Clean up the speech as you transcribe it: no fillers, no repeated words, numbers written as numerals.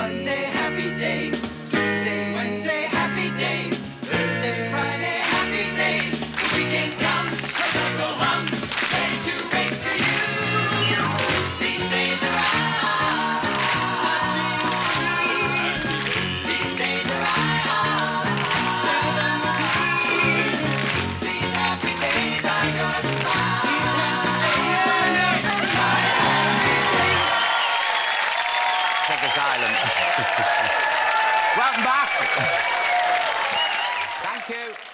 Monday, happy days. Tuesday, Wednesday, happy days. Thursday, Friday, happy days. The weekend comes, the cycle hums, ready to race to you. These days are ours. These days are ours. Share them with me. These happy days are yours and mine. These happy days are yours and mine. Take asylum. Welcome back. Thank you.